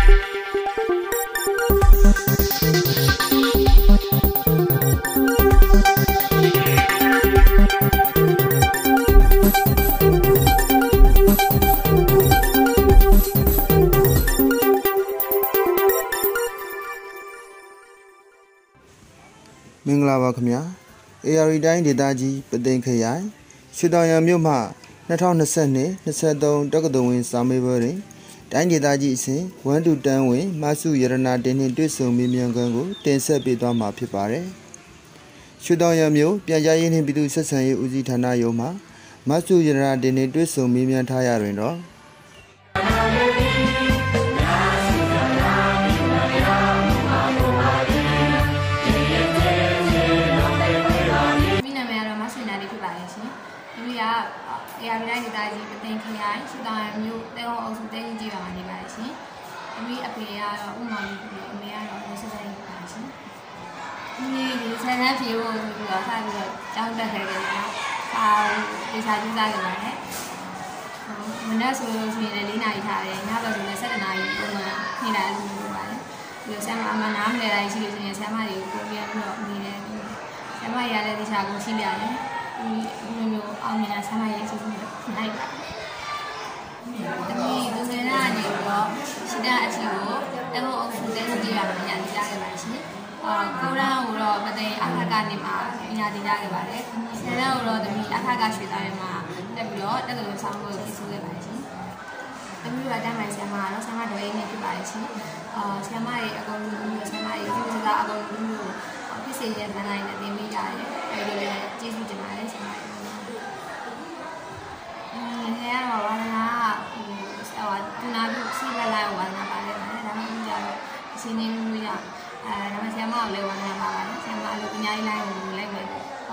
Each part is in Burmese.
မင်္ဂလာပါခင်ဗျာ AR တိုင်းဒေသကြီးပသိမ်ခရိုင်ရွှေတောင်ရံမြို့မှ2022-23တက္ကသိုလ်ဝင်စာမေးပွဲတွင်တိုင်းဒေသကြီးအဆင့်1 to 10ဝင်မဆုရတနာတင်နှင့်တွေ့ဆုံမေးမြန်းခန်းကိုတင်ဆက်ပေးသွားမှာဖြစ်ပါတယ်ရွှေတောင်ရံမြို့ပြန်ကြားရေးနှင့်ပြည်သူ့ဆက်ဆံရေးဦးစီးဌာနရုံးမှမဆုရတနာတင်နှင့်တွေ့ဆုံမေးမြန်းထားရတွင်တော့ AR တိုင်းဒေသကြီးပသိမ်ခရိုင်ရွှေတောင်ရံမြို့တဲဟုံအုပ်စုတဲကြီးကြီးပါမှာနေပါရှင်။အမေအဖေကတော့ဥမာလေးအမေကတော့ဆက်ဆက်နေပါရှင်။ဒီဆန်းဆန်းဖြေဖို့ဆိုပြီးတော့ဆက်ပြီးတော့ကြောင်းတက်ခဲ့တယ်ကဒီစာကြည့်စားကြပါနဲ့။မနက်ဆိုလို့ရှိရင်4နာရီထားတယ်ညဘက်ဆိုလည်း7နာရီပုံမှန်နေလာလို့ပြောပါတယ်။ဒီဆန်းမအမနားမလဲတိုင်းရှိလို့ရှိရင်ဆန်းမတွေကိုပြောပြပြီးတော့နေတယ်။ဆန်းမရလည်းဒီစာကိုရှင်းပြတယ်။ဒီမျိုးအောင်မြင်တဲ့ဆန္ဒရဲ့အကျိုးကိုနိုင်ပါဒီလူငယ်တွေကနေတော့ရှိတဲ့အချီကိုတဲဖို့အုပ်စုတဲစုကြည့်ရမှာညာကြခဲ့ပါရှင်ကိုရန်ကိုတော့ပသိမ်အခက်ကနေမှာညာကြခဲ့ပါတယ်ဆယ်လကိုတော့ဒီအခက်ကရွှေသားရဲမှာတက်ပြီးတော့တက္ကသိုလ်ဆောင်းကိုပြဆိုခဲ့ပါရှင်တမီးကတမ်းပိုင်းဆရာမကတော့ဆရာမတော်ရေးနေဖြစ်ပါရှင်ဆရာမရဲ့အကုန်လုံးဆရာမရဲ့ဒီစကားအကုန်လုံးကိုဖြစ်စေရတဲ့နိုင်နဲ့သင်ပေးကြတယ်အဲဒီလိုလည်းကျေးဇူးတင်ပါတယ်ဆရာမ။နေရာမှာဝါဒနာတူနာပြီးစီလာလာဝါဒနာပါတယ်။ဒါမှမဟုတ်ကြတော့အစီနေမျိုးရဒါမှဆရာမကိုလည်းဝါဒနာပါပါတယ်။ဆရာမလည်းအများကြီးလိုက်ဝင်လိုက်ပဲ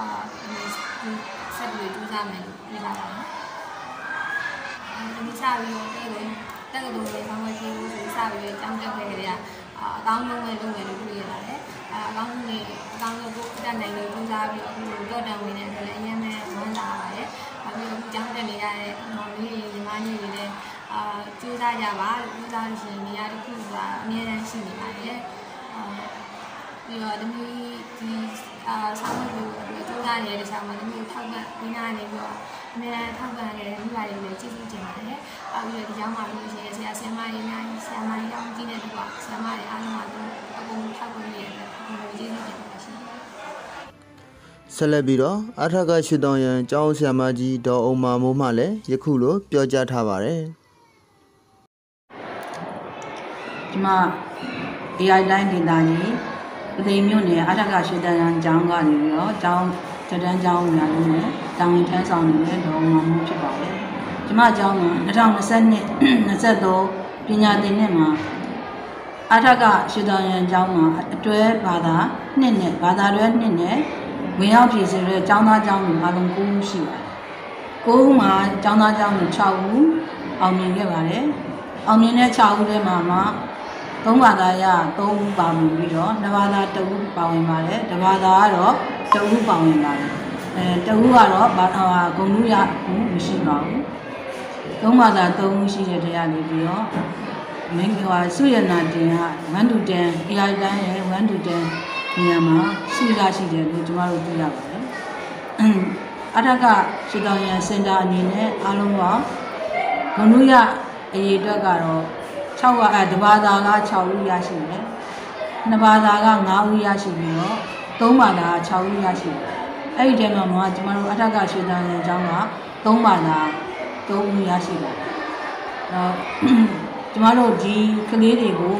ဆက်ပြီးကြိုးစားမယ်လို့ပြောတာပါ။ဒီစားပြီးတော့တက်ကလေးတွေဆောင်းဝဲရှိလို့ဆိုစားပြီးတော့ကြောင်းတက်ခဲ့ကြတယ်။အကောင်းဆုံးပဲလုပ်မယ်လို့ပြောရပါတယ်။အကောင်းဆုံးကိုတက်နိုင်လို့ကြိုးစားပြီးတော့တန်ဝင်နေတယ်လည်းအရင်ကဝမ်းသာပါတယ်။ပြီးတော့ကြောင်းတက်နေရတဲ့မောင်လေးညီမကြီးတွေလည်းကြိုးစားကြပါကြိုးစားလို့ရှိရင်နေရာတစ်ခုကအများကြီးရှိနေပါတယ်။ပြီးတော့ဒီဆောင်းလို့ကြိုးစားနေတဲ့ဆောင်းမှာဒီထောက်ပံ့ဒီနာနေပြီးတော့အများထောက်ပံ့နေတဲ့မိဘတွေလည်းကျေးဇူးတင်ပါတယ်။ပြီးတော့ဒီကျောင်းမှာလို့ရှိရင်ဆရာမတွေအများကြီးဆရာမတွေအောင်ကြည့်နေတယ်ပေါ့ဆရာမတွေအားလုံးကအကုန်ထောက်ပံ့နေတယ်အကုန်ကျေးဇူးတင်ပါတယ်ရှင်။ဆက်လက်ပြီးတော့အထက်ကရွှေတောင်ရံကျောင်းဆရာမကြီးဒေါ်အောင်မာမိုးမှလည်းယခုလိုပြောကြားထားပါတယ်ဒီမှာ AI တိုင်းဒေသကြီးပသိမ်မြို့နယ်အထက်ကရွှေတောင်ရံကျောင်းကနေပြီးတော့ကျောင်းတက်တန်းကျောင်းများလုံးနဲ့တာဝန်ထမ်းဆောင်နေတဲ့ဒေါ်အောင်မာမိုးဖြစ်ပါတယ်ဒီမှာကျောင်းက2022-23ပညာသင်နှစ်မှာအထက်ကရွှေတောင်ရံကျောင်းမှာအတွဲဘာသာ2နဲ့ဘာသာတွဲ2နဲ့ဝင်ရောက်ပြည်စေတဲ့ကျောင်းသားကျောင်းတွေအားလုံး9ဦးရှိပါတယ်။9ဦးမှာကျောင်းသားကျောင်းတွေ6ဦးအောင်မြင်ခဲ့ပါတယ်။အောင်မြင်တဲ့6ဦးထဲမှာ3ဘာသာရ3ဦးပါဝင်ပြီးတော့2ဘာသာ1ဦးပါဝင်ပါတယ်။1ဘာသာကတော့1ဦးပါဝင်ပါတယ်။1ဦးကတော့ဂုဏ်ထူးရမှုမရှိပါဘူး။3ဘာသာ3ဦးရှိတဲ့တရားနေပြီးတော့မင်းဆုရနာတင်က1 to 10 AI တိုင်းရဲ့1 to 10နေရာမှာရှိရရှိတယ်လို့ကျွန်တော်တို့သိရပါတယ်။အထက်ကရွှေတောင်ရံစင်တာအနေနဲ့အားလုံးကဂုဏ်ထူးရအရေးအတွက်ကတော့6တဘာသာက6ဦးရရှိတယ်။2ဘာသာက5ဦးရရှိပြီးတော့3ဘာသာက6ဦးရရှိတယ်။အဲ့ဒီထဲမှာကျွန်တော်တို့အထက်ကရွှေတောင်ရံကျောင်းက3ဘာသာ3ဦးရရှိတယ်။ကျွန်တော်တို့ဒီကလေးတွေကို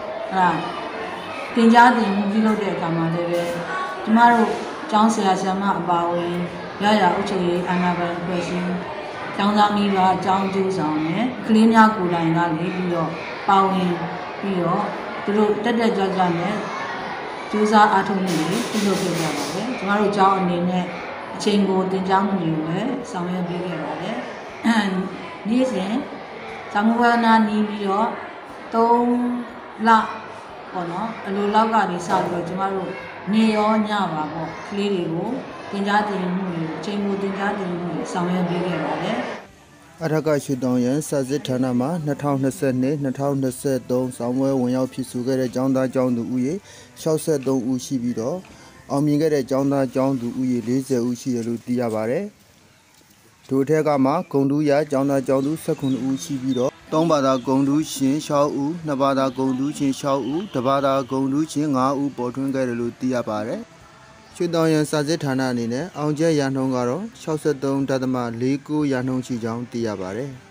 တင်ကြားတင်မှုပြုလုပ်တဲ့အခါမှာလည်းပဲကျမတို့ကျောင်းဆရာဆရာမအပါအဝင်ရရအုပ်ချုပ်ရေးအာဏာပိုင်အဖွဲ့အစည်းကျောင်းသားမိဘကျောင်းကျိုးဆောင်နဲ့ကလေးများကိုယ်တိုင်ကနေပြီးတော့ပါဝင်ပြီးတော့သူတို့တက်ကြွနဲ့ကျူးစာအားထုတ်မှုတွေပြုလုပ်ခဲ့ကြပါတယ်ကျမတို့ကျောင်းအနေနဲ့အချိန်ကိုတင်ကြားမှုတွေလည်းဆောင်ရွက်ပေးခဲ့ပါတယ်နေ့စဉ်သံဃာနာနီးပြီးတော့3လပေါ့နော်အလိုလောက်ကနေစပြီးတော့ကျမတို့နေရောညပါပေါ့ကလေးတွေကိုတင်ကြားတင်မှုတွေအချိန်ကိုတင်ကြားတင်မှုတွေဆောင်ရွက်ပေးခဲ့ပါတယ်အထက်ကရွှေတောင်ရန်စာစစ်ဌာနမှာ2022-2023ဆောင်းပွဲဝင်ရောက်ဖြစ်ဆိုခဲ့တဲ့ကျောင်းသားကျောင်းသူဦးရေ63ဦးရှိပြီးတော့အောင်မြင်ခဲ့တဲ့ကျောင်းသားကျောင်းသူဦးရေ40ဦးရှိတယ်လို့သိရပါတယ်။ထို့ထက်ကမှဂုံတူးရကျောင်းသားကျောင်းသူ19ဦးရှိပြီးတော့3ဘာသာဂုံတူးရှင်6ဦး2ဘာသာဂုံတူးရှင်6ဦး1ဘာသာဂုံတူးရှင်5ဦးပေါ်ထွန်းခဲ့တယ်လို့သိရပါတယ်။ရွှေတောင်ရန်စာစစ်ဌာနအနေနဲ့အောင်ချက်ရနှုန်းကတော့63.49%ရှိကြောင်းသိရပါတယ်။